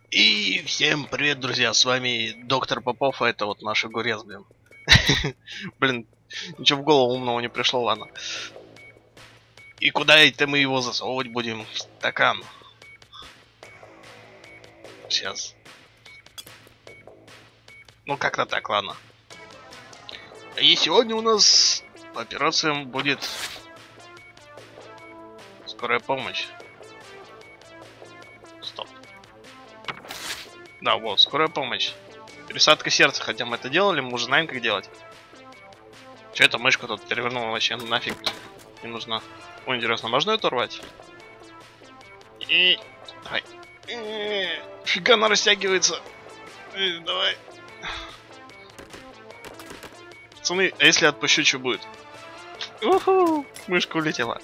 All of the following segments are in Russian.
И всем привет, друзья, с вами доктор Попов, а это вот наш огурец, блин. Блин, ничего в голову умного не пришло, ладно. И куда это мы его засовывать будем? В стакан. Сейчас. Ну как-то так, ладно. И сегодня у нас по операциям будет скорая помощь. Стоп. Да, вот, скорая помощь. Пересадка сердца, хотя мы это делали, мы уже знаем, как делать. Че эта мышка тут перевернула вообще нафиг не нужна. Ой, интересно, можно это рвать? И... Давай. Фига она растягивается. Давай. Пацаны, а если отпущу, что будет? Уху! Мышка улетела.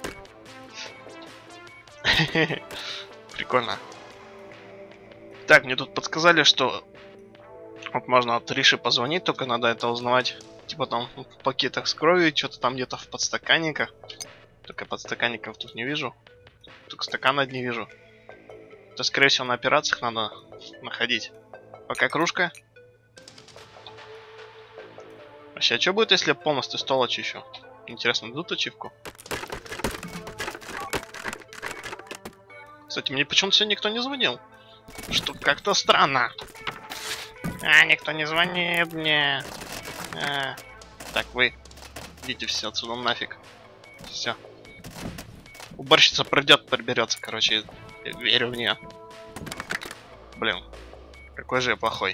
Прикольно. Так, мне тут подсказали, что вот можно от Риши позвонить, только надо это узнавать. Типа там в пакетах с кровью, что-то там где-то в подстаканниках. Только подстаканников тут не вижу. Только стакана не вижу. Это, скорее всего, на операциях надо находить. Пока кружка. Вообще, а что будет, если я полностью стол очищу? Интересно, дадут ачивку? Кстати, мне почему-то сегодня никто не звонил. Что как-то странно. Никто не звонит мне. Так, вы идите все отсюда нафиг. Все. Уборщица придет, приберется, короче. Я верю в нее. Блин, какой же я плохой.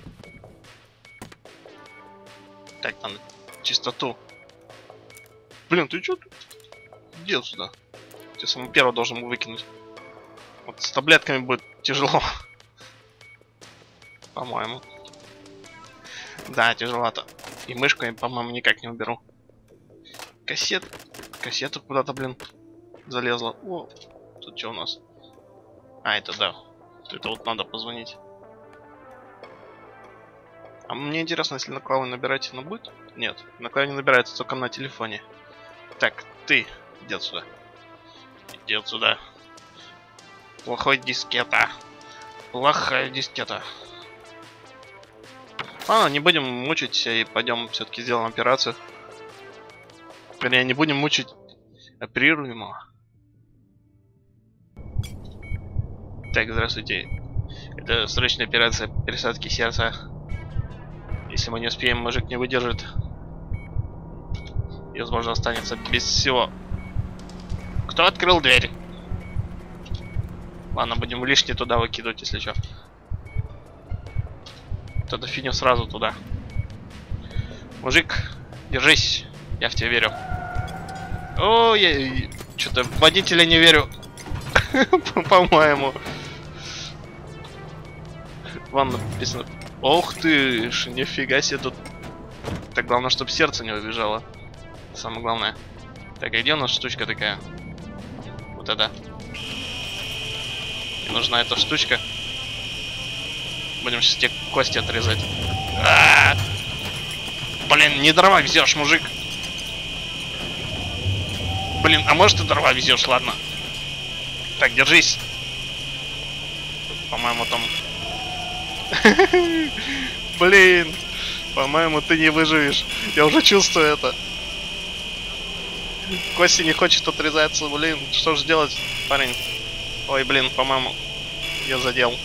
Так, там чистоту. Блин, ты что? Иди сюда. Ты самого первого должен был выкинуть. Вот с таблетками будет тяжело. По-моему. Да, тяжеловато. И мышку я, по-моему, никак не уберу. Кассета куда-то, блин, залезла. О, тут что у нас? А, это да. Это вот надо позвонить. А мне интересно, если на клаву набирать, она будет? Нет, на клаве не набирается, только на телефоне. Так, ты, иди отсюда. Иди отсюда. Плохой дискета. Плохая дискета. Ладно, не будем мучить и пойдем все-таки сделаем операцию. Вернее, не будем мучить оперируемого. Так, здравствуйте. Это срочная операция пересадки сердца. Если мы не успеем, мужик не выдержит. И, возможно, останется без всего. Кто открыл дверь? Ладно, будем лишнее туда выкидывать, если что. Тогда фигню сразу туда. Мужик, держись. Я в тебя верю. О, я что-то в водителя не верю. По-моему. Вам написано. Ох ты ж, нифига себе тут. Так, главное, чтобы сердце не убежало. Самое главное. Так, а где у нас штучка такая? Вот это. Мне нужна эта штучка. Будем сейчас тебе кости отрезать. Блин, не дрова везешь, мужик. Блин, а может ты дрова везешь, ладно. Так, держись. По-моему, там... Блин, по-моему, ты не выживешь. Я уже чувствую это. Кости не хочет отрезаться, блин. Что же делать, парень? Ой, блин, по-моему, я задел.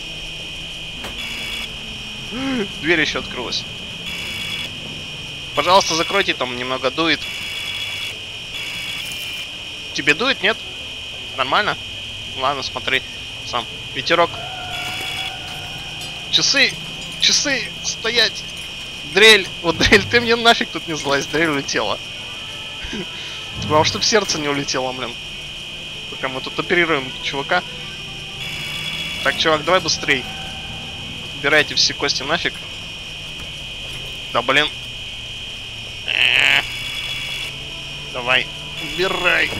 Дверь еще открылась. Пожалуйста, закройте, там немного дует. Тебе дует, нет? Нормально? Ладно, смотри сам. Ветерок. Часы! Часы! Стоять! Дрель! Вот дрель, ты мне нафиг тут не залазь, дрель улетела. Главное, чтобы сердце не улетело, блин. Пока мы тут оперируем чувака. Так, чувак, давай быстрей. Убирайте все кости нафиг. Да, блин. Давай, убирай.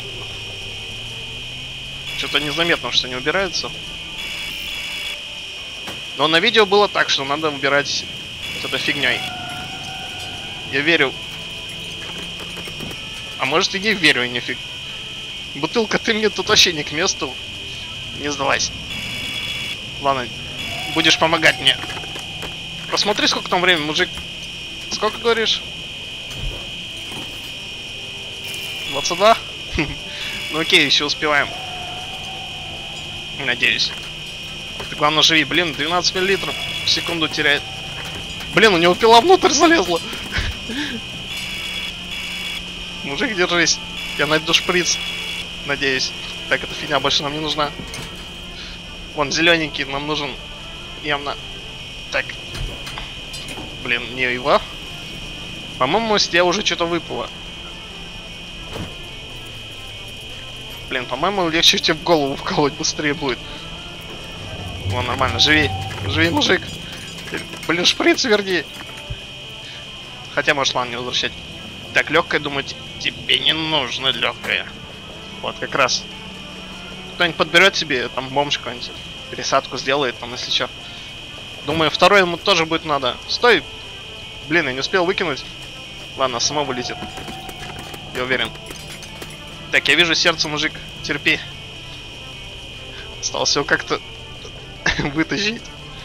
Что-то незаметно, что не убираются. Но на видео было так, что надо убирать вот этой фигней. Я верю. А может и не верю, и нифиг. Бутылка, ты мне тут вообще не к месту. Не сдавайся. Ладно, будешь помогать мне. Посмотри, сколько там времени, мужик. Сколько говоришь? 22? Ну окей, еще успеваем. Надеюсь. Ты главное живи, блин, 12 миллилитров в секунду теряет. Блин, у него пила внутрь залезла. Мужик, держись. Я найду шприц. Надеюсь. Так, эта фигня больше нам не нужна. Вон, зелененький нам нужен. Явно. Так. Блин, не его. По-моему, с тебя уже что-то выпало. Блин, по-моему, легче тебе в голову вколоть быстрее будет. Вон, нормально, живи. Живи, мужик. Блин, шприц верни. Хотя, может, ладно, не возвращать. Так, легкая, думаю, тебе не нужно легкая. Вот, как раз. Кто-нибудь подберет себе, там, бомж какой-нибудь. Пересадку сделает, там, если что. Думаю, второй ему тоже будет надо. Стой! Блин, я не успел выкинуть. Ладно, само вылетит. Я уверен. Так, я вижу сердце, мужик. Терпи. Осталось его как-то вытащить.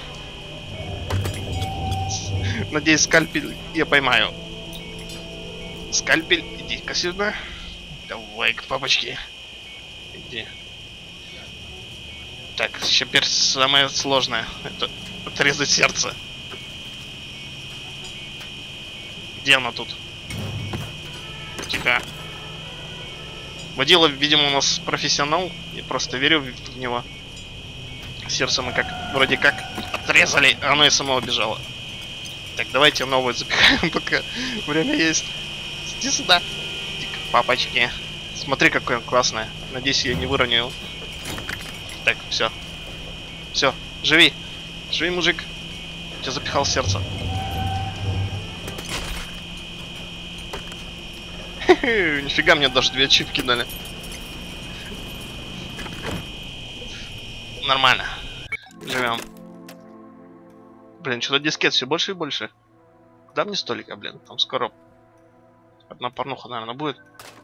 Надеюсь, скальпель я поймаю. Скальпель, иди-ка сюда. Давай к папочке. Иди. Так, теперь самое сложное. Это отрезать сердце. Где она тут? Тихо. Водила, видимо, у нас профессионал. Я просто верю в него. Сердце мы как вроде как отрезали, а оно и само убежало. Так, давайте новое запихаем, пока время есть. Иди сюда. Иди к папочке. Смотри, какое классное. Надеюсь, я не выроню его. Так, все. Все, живи. Живи, мужик. Я запихал сердце. Нифига, мне даже 2 ачивки дали. Нормально. Живем. Блин, что-то дискет все больше и больше. Куда мне столика, блин? Там скоро одна порнуха, наверное, будет.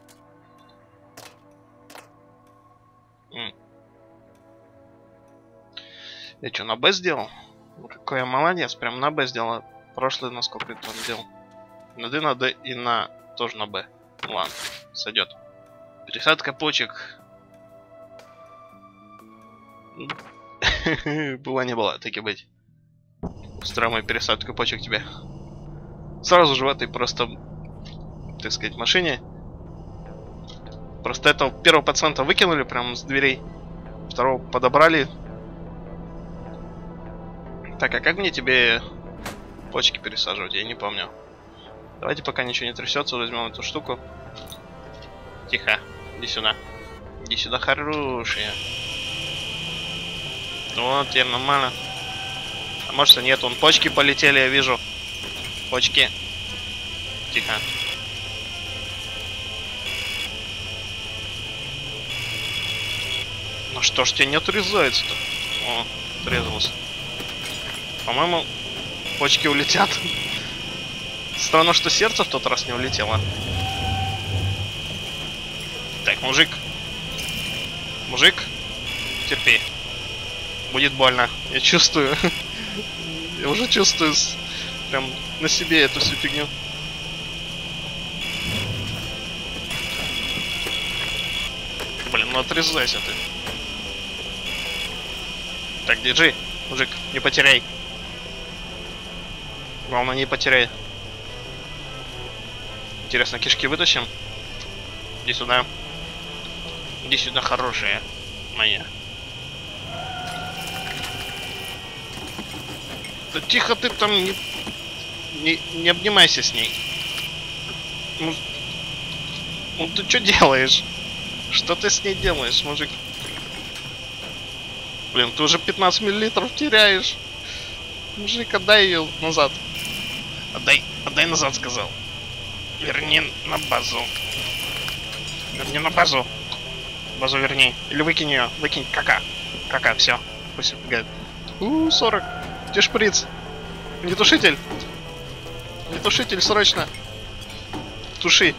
Я что, на Б сделал? Ну, какой я молодец, прям на Б сделал. Прошлый на сколько это он делал? На Д, на Д и на... тоже на Б. Ладно, сойдет. Пересадка почек. Была не была, так и быть. Устраивай пересадку почек тебе. Сразу же в этой просто, так сказать, машине. Просто этого первого пациента выкинули прямо с дверей. Второго подобрали. Так, а как мне тебе почки пересаживать? Я не помню. Давайте, пока ничего не трясется, возьмем эту штуку. Тихо. Иди сюда. Иди сюда, хорошие. Вот, теперь нормально. А может и нет, вон почки полетели, я вижу. Почки. Тихо. Ну что ж тебе не отрезается-то? О, отрезалось. По-моему, почки улетят. Странно, что сердце в тот раз не улетело. Так, мужик. Мужик, терпи. Будет больно. Я чувствую. Я уже чувствую прям на себе эту всю фигню. Блин, ну отрезайся ты. Так, держи, мужик, не потеряй. Главное, не потеряй. Интересно, кишки вытащим? Иди сюда. Иди сюда, хорошая моя. Да тихо ты там, не обнимайся с ней. Ну ты что делаешь? Что ты с ней делаешь, мужик? Блин, ты уже 15 миллилитров теряешь. Мужик, отдай ее назад. Отдай назад, сказал. Верни на базу. Верни на базу. Базу верни. Или выкинь ее. Выкинь. Кака. Кака, все. Пусть убегает. 40. Где шприц? Не тушитель. Не тушитель, срочно. Туши.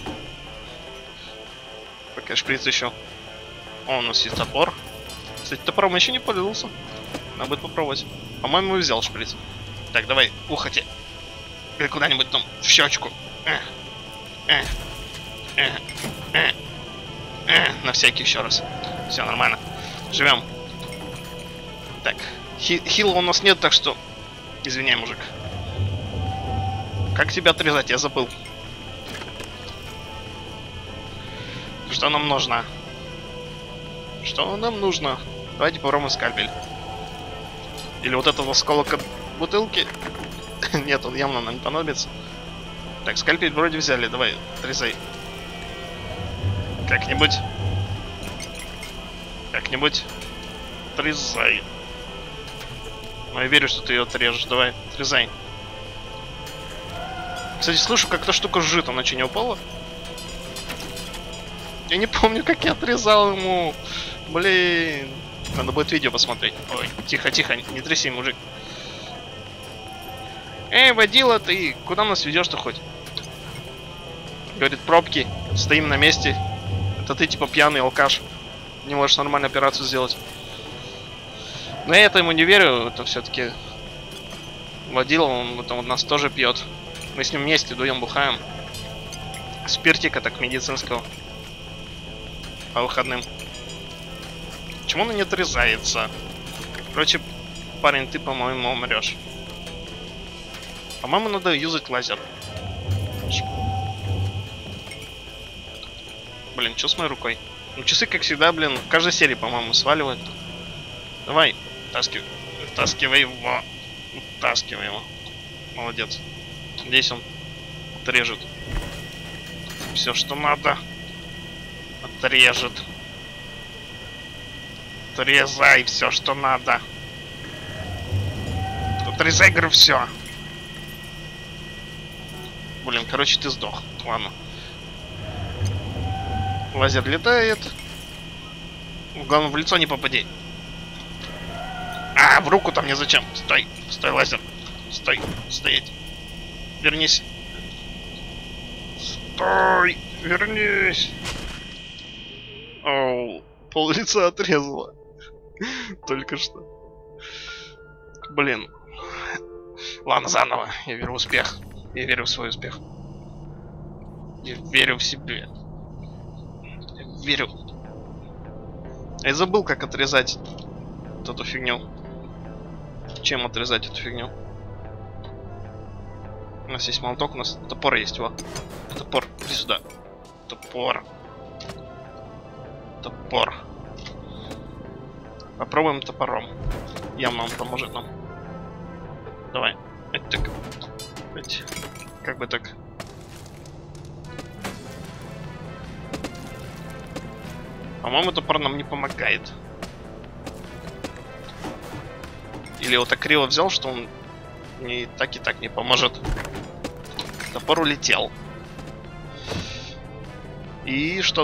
Пока шприц еще. О, у нас есть топор. Кстати, топором еще не пользовался. Надо будет попробовать. По-моему, взял шприц. Так, давай, ухоти. Или куда-нибудь там в щечку. На всякий еще раз. Все нормально. Живем. Так, хила у нас нет, так что... Извиняй, мужик. Как тебя отрезать? Я забыл. Что нам нужно? Что нам нужно? Давайте попробуем скальпель. Или вот этот осколок от бутылки. Нет, он явно нам не понадобится. Так, скальпель вроде взяли. Давай, отрезай. Как-нибудь. Как-нибудь. Отрезай. Ну, я верю, что ты ее отрежешь. Давай, отрезай. Кстати, слышу, как эта штука жжет. Она что, не упала? Я не помню, как я отрезал ему. Блин. Надо будет видео посмотреть. Ой, тихо-тихо, не тряси, мужик. Эй, водила, ты куда нас ведешь-то хоть? Говорит, пробки. Стоим на месте. Это ты типа пьяный алкаш. Не можешь нормальную операцию сделать. Но я этому не верю. Это все-таки водила, он это у нас тоже пьет. Мы с ним вместе дуем, бухаем. Спиртика так медицинского. По выходным. Почему он не отрезается? Короче, парень, ты, по-моему, умрешь. По-моему, надо юзать лазер. Блин, что с моей рукой? Ну, часы, как всегда, блин, в каждой серии, по-моему, сваливают. Давай, втаскивай его. Втаскивай его. Молодец. Здесь он отрежет. Все, что надо. Отрежет. Отрезай все, что надо. Отрезай, говорю, все. Блин, короче, ты сдох. Ладно. Лазер летает. Главное, в лицо не попади. А, в руку-то мне зачем? Стой, стой, лазер. Стой, стоять. Вернись. Стой, вернись. Оу, пол лица отрезало. Только что. Блин. Ладно, заново. Я верю в успех. Я верю в свой успех. Я верю в себя. Я верю. Я забыл, как отрезать вот эту фигню. Чем отрезать эту фигню? У нас есть молоток, у нас топор есть, его. Топор, иди сюда. Топор. Топор. Попробуем топором. Явно он поможет нам. Давай. Это так. Как бы так. По-моему, топор нам не помогает. Или его так криво взял, что он и так не поможет. Топор улетел. И что?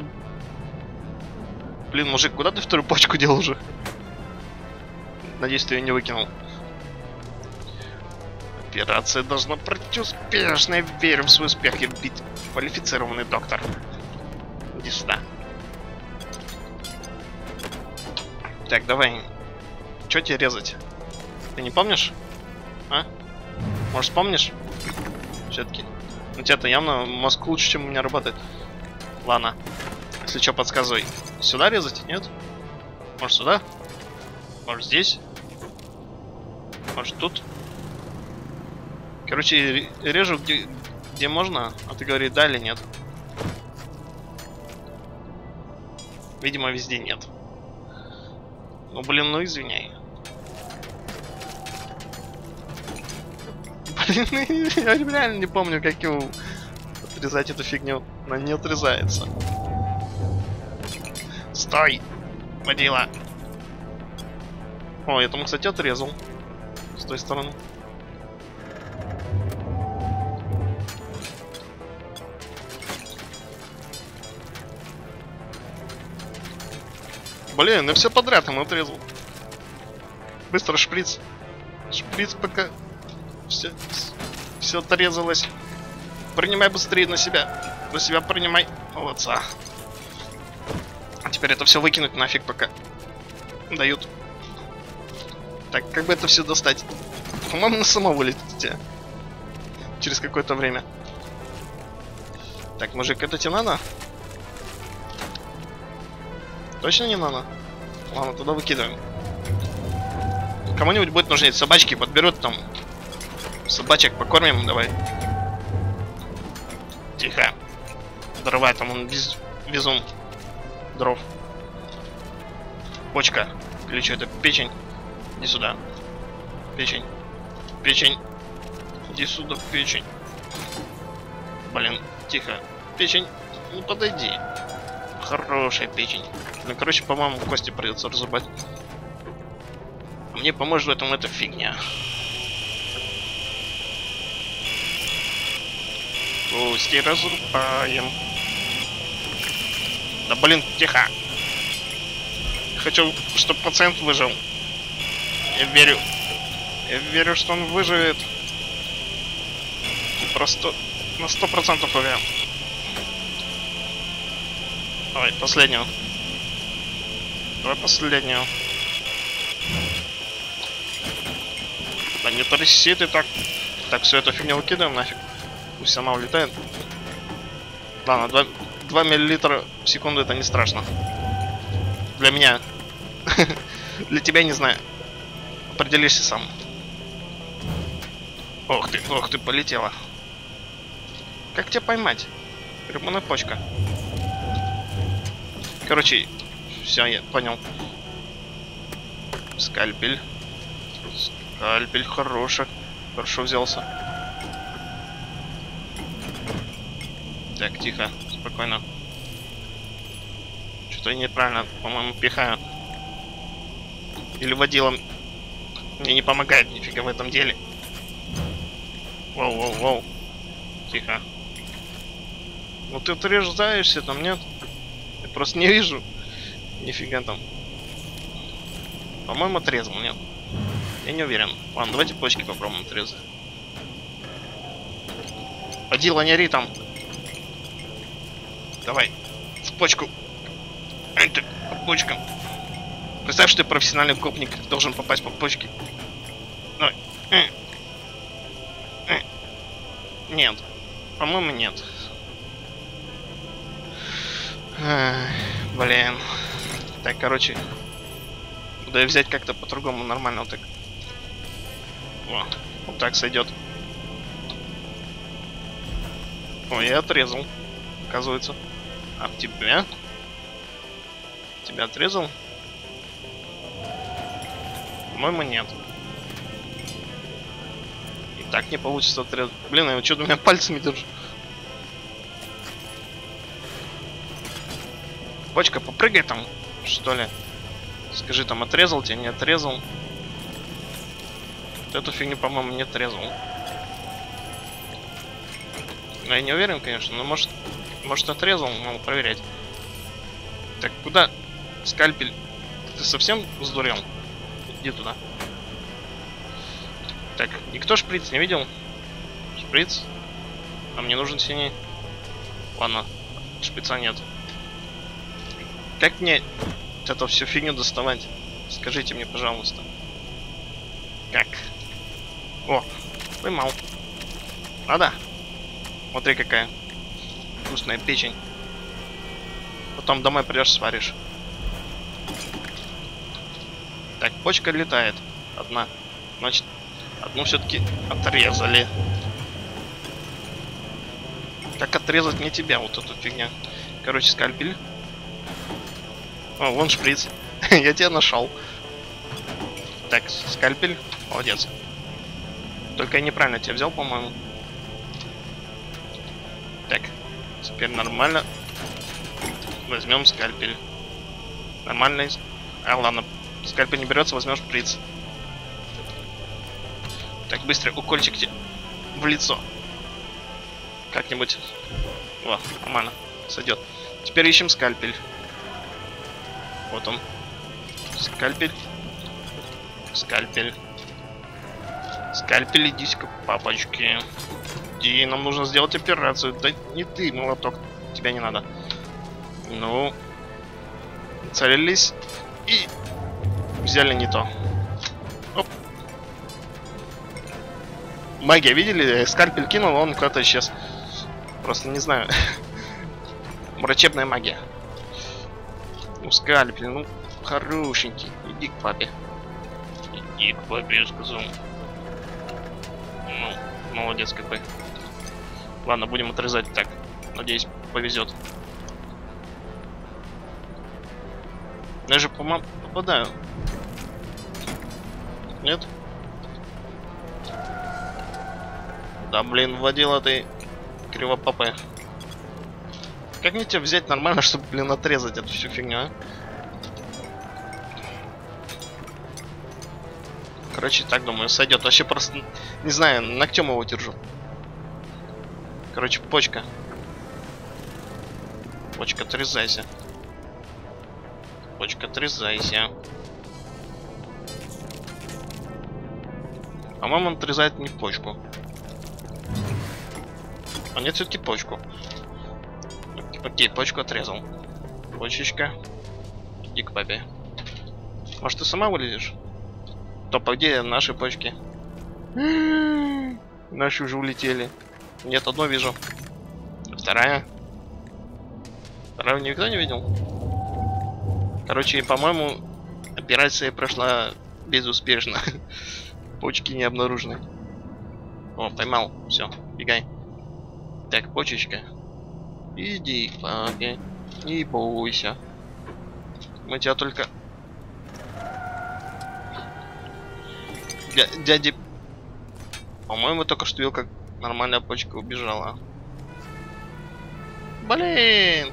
Блин, мужик, куда ты вторую пачку делал уже? Надеюсь, ты ее не выкинул. Операция должна пройти успешно. Я верю в свой успех. Я ведь квалифицированный доктор. Иди сюда. Так, давай. Че тебе резать? Ты не помнишь? А? Может, помнишь? Все-таки. У тебя-то явно мозг лучше, чем у меня работает. Ладно. Если что, подсказывай. Сюда резать? Нет? Может, сюда? Может, здесь? Может, тут? Короче, режу где можно, а ты говоришь, да или нет. Видимо, везде нет. Ну, блин, ну извиняй. Блин, я реально не помню, как его отрезать эту фигню. Она не отрезается. Стой! Водила! О, я там, кстати, отрезал. С той стороны. Блин, я все подряд ему отрезал. Быстро шприц. Шприц пока все отрезалось. Принимай быстрее на себя. На себя принимай. Молодца. А теперь это все выкинуть нафиг, пока дают. Так, как бы это все достать? По-моему, на само вылетит у тебя. Через какое-то время. Так, мужик, это тебе надо? Точно не надо? Ладно, туда выкидываем. Кому-нибудь будет нужны собачки, подберут там. Собачек покормим, давай. Тихо. Дрова, там он везун дров. Почка. Или что это? Печень. Иди сюда. Печень. Печень. Иди сюда, печень. Блин, тихо. Печень. Ну подойди. Хорошая печень. Ну, короче, по-моему, кости придется разрубать. А мне поможет в этом эта фигня. Кости разрубаем. Да блин, тихо. Хочу, чтобы пациент выжил. Я верю. Я верю, что он выживет. Просто на 100% уверен. Давай, последнюю. Давай последнюю. Да не тряси ты так. Так, все, эту фигню выкидываем нафиг. Пусть сама улетает. Ладно, 2 миллилитра в секунду это не страшно. Для меня. Для тебя не знаю. Определишься сам. Ох ты, полетела. Как тебя поймать? Гребаная почка. Короче, все, я понял. Скальпель. Скальпель хороший. Хорошо взялся. Так, тихо, спокойно. Что-то я неправильно, по-моему, пихаю. Или водила мне не помогает нифига в этом деле. Воу. Тихо. Ну ты отреждаешься там, нет? Я просто не вижу. Нифига там. По-моему, отрезал, нет? Я не уверен. Ладно, давайте почки попробуем отрезать. Водила, не ори там. Давай. В почку. Это, по почкам. Представь, что ты профессиональный гопник, должен попасть по почке. Давай. Нет. По-моему, нет. Блин. Так, короче. Буду я взять как-то по-другому, нормально вот так. О, вот так сойдет. О, я отрезал. Оказывается. А тебя? Тебя отрезал? По-моему, нет. И так не получится отрезать. Блин, я что-то меня пальцами держу. Почка, попрыгай там, что ли. Скажи, там отрезал тебя, не отрезал. Вот эту фигню, по-моему, не отрезал. Но я не уверен, конечно, но может отрезал, надо проверять. Так, куда? Скальпель. Ты совсем сдурел? Иди туда. Так, никто шприц не видел? Шприц? А мне нужен синий. Ладно, шприца нет. Как мне эту всю фигню доставать? Скажите мне, пожалуйста. Как? О, поймал. Надо? Смотри, какая вкусная печень. Потом домой придешь, сваришь. Так, почка летает. Одна. Значит, одну все-таки отрезали. Как отрезать мне тебя, вот эту фигня? Короче, скальпель. О, вон шприц. Я тебя нашел. Так, скальпель. Молодец. Только я неправильно тебя взял, по-моему. Так, теперь нормально. Возьмем скальпель. Нормальный. А, ладно. Скальпель не берется, возьмешь шприц. Так, быстро, укольчик тебе в лицо. Как-нибудь. Во, нормально. Сойдет. Теперь ищем скальпель. Вот он. Скальпель. Скальпель. Скальпель, иди-ка, папочки. Иди, нам нужно сделать операцию. Да не ты, молоток. Тебя не надо. Ну. Целились. И взяли не то. Оп. Магия, видели? Скальпель кинул, он куда-то исчез. Просто не знаю. Врачебная магия. Ну, скальпель, ну, хорошенький. Иди к папе. Иди к папе, я сказал. Ну, молодец какой. Ладно, будем отрезать так. Надеюсь, повезет. Я же, по-моему, попадаю. Нет? Да, блин, водила ты кривопапая. Как мне тебя взять нормально, чтобы, блин, отрезать эту всю фигню, а? Короче, так думаю, сойдет. Вообще просто, не знаю, ногтем его держу. Короче, почка. Почка, отрезайся. Почка, отрезайся. По-моему, он отрезает не почку. А нет, все-таки почку. Окей, почку отрезал. Почечка. Иди к папе. Может, ты сама вылезешь? То по где наши почки? Наши уже улетели. Нет, одну вижу. Вторая. Вторую никто не видел? Короче, по-моему, операция прошла безуспешно. Почки не обнаружены. О, поймал. Все, бегай. Так, почечка. Иди к папе. Не бойся. Мы тебя только... Дяди... По-моему, только что видел, как нормальная почка убежала. Блин!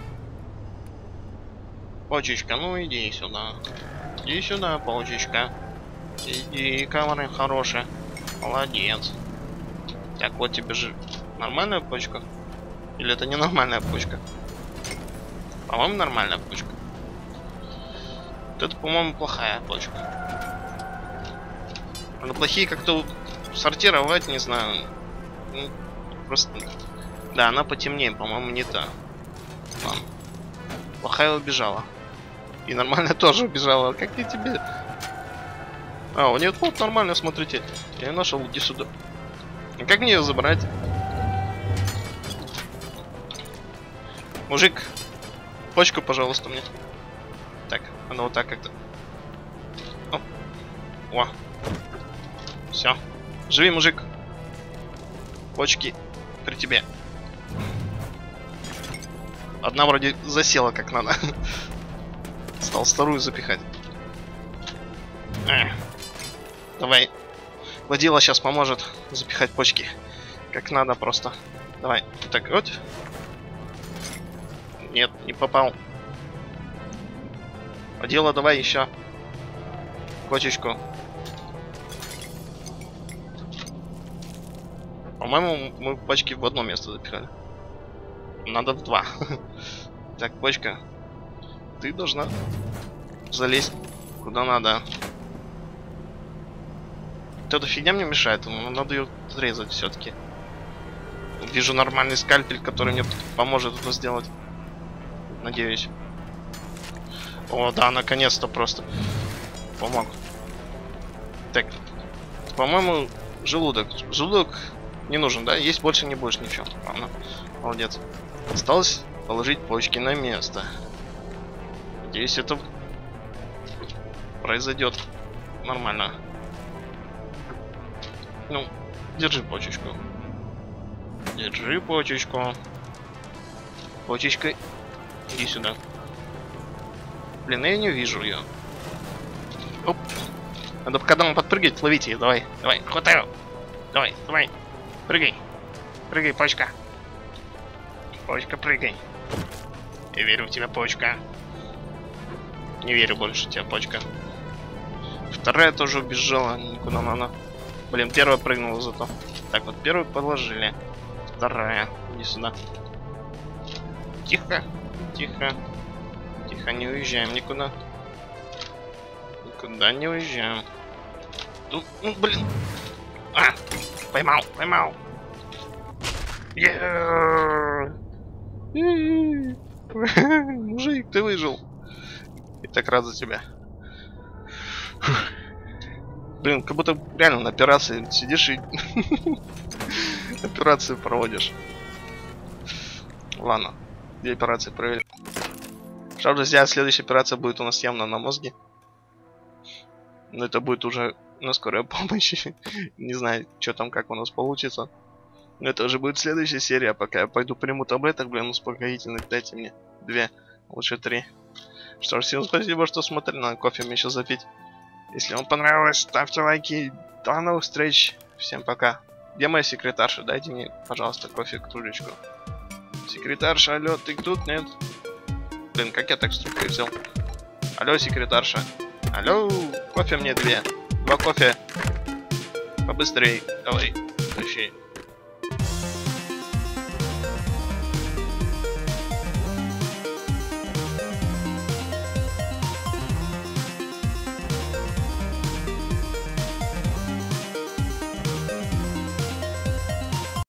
Почечка, ну иди сюда. Иди сюда, почечка. Иди, камера хорошая. Молодец. Так, вот тебе же нормальная почка. Или это не нормальная почка? По-моему, нормальная почка. Вот это, по-моему, плохая почка. Но плохие как-то сортировать, не знаю. Ну, просто... Да, она потемнее, по-моему, не та. Ладно. Плохая убежала. И нормально тоже убежала. Как я тебе... А, у нее вот нормально, смотрите. Я ее нашел, иди сюда. А как мне ее забрать? Мужик, почку, пожалуйста, мне. Так, она вот так как-то. О. Все. Живи, мужик. Почки при тебе. Одна вроде засела как надо. Стал вторую запихать. Давай. Водила сейчас поможет запихать почки. Как надо просто. Давай. Так, вот. Нет, не попал. Водила, давай еще. Почечку. По-моему, мы почки в одно место запихали. Надо в два. Так, почка. Ты должна залезть куда надо. Вот эта фигня мне мешает. Надо ее отрезать все-таки. Вижу нормальный скальпель, который мне поможет это сделать. Надеюсь. О, да, наконец-то просто помог. Так. По-моему, желудок. Желудок не нужен, да? Есть больше не будешь ничего. Ладно. Молодец. Осталось положить почки на место. Надеюсь, это произойдет нормально. Ну, держи почечку. Держи почечку. Почечка. Иди сюда. Блин, я не вижу ее. Оп. Надо когда он подпрыгивает, ловите ее. Давай, давай, хватаю. Давай, давай. Прыгай. Прыгай, почка. Почка, прыгай. Я верю в тебя, почка. Не верю больше в тебя, почка. Вторая тоже убежала. Никуда она. Блин, первая прыгнула зато. Так, вот первую положили. Вторая. Иди сюда. Тихо. Тихо. Тихо, не уезжаем никуда. Никуда не уезжаем. Тут, ну, блин. А! Поймал, поймал. Мужик, ты выжил. И так рад за тебя. Блин, как будто реально на операции сидишь и операцию проводишь. Ладно, 2 операции провели. Что, друзья, следующая операция будет у нас явно на мозге. Но это будет уже на скорой помощи. Не знаю, что там, как у нас получится. Но это уже будет следующая серия. Пока я пойду приму таблеток, блин, успокоительных. Дайте мне 2, лучше 3. Что ж, всем спасибо, что смотрели. Надо кофе мне еще запить. Если вам понравилось, ставьте лайки. До новых встреч. Всем пока. Где моя секретарша? Дайте мне, пожалуйста, кофе, кружечку. Секретарша, алло, ты тут? Нет? Блин, как я так с трубкой взял? Алло, секретарша. Алло, кофе мне 2. 2 кофе. Побыстрей. Давай, тащи.